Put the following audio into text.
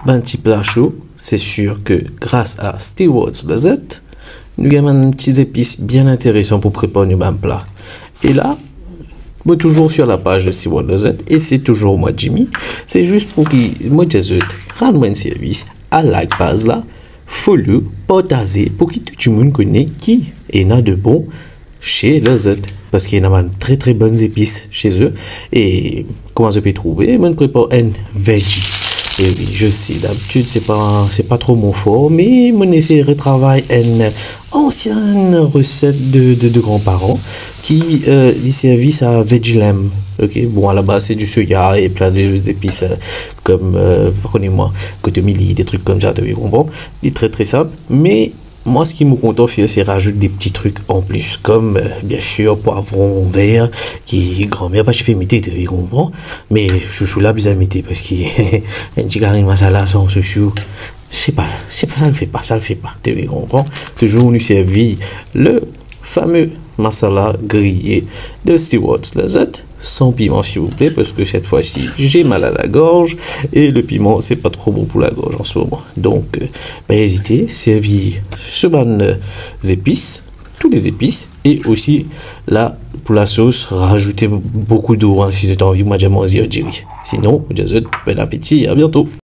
ben petit plat chaud, c'est sûr que grâce à Stewart's Lazette, nous avons un petit épices bien intéressants pour préparer un plat. Et là, moi toujours sur la page de Stewart's Lazette, et c'est toujours moi Jimmy, c'est juste pour que moi Jazet rende un service à la base là, follow, partager pour que tout le monde connaisse qui est là de bon chez Lazette. Parce qu'il y a de très très bonnes épices chez eux. Et comment je peux trouver? Je prépare un veggie. Et oui, je sais, d'habitude, c'est pas trop mon fort, mais je essaie de retravailler une ancienne recette de grands-parents qui dit service à veggie lamb. Ok, bon, à la base, c'est du soya et plein d'épices comme, prenez-moi, cotomili, des trucs comme ça, tu comprends? C'est très très simple, mais moi, ce qui me contente, c'est rajouter des petits trucs en plus, comme bien sûr poivron vert, qui grand-mère pas je peux imiter, tu comprends? Mais chouchou là, bien imiter parce qu'il y a un petit carré masala sans chouchou. C'est pas, ça le fait pas, tu comprends? Toujours nous servi le fameux masala grillé de Stewart's Lazette, sans piment s'il vous plaît, parce que cette fois-ci j'ai mal à la gorge et le piment c'est pas trop bon pour la gorge en ce moment. Donc, pas hésiter, servir ce bonnes épices, tous les épices, et aussi là pour la sauce, rajoutez beaucoup d'eau hein, si vous avez envie, moi j'ai mangé au Jerry. Sinon, bon appétit, à bientôt.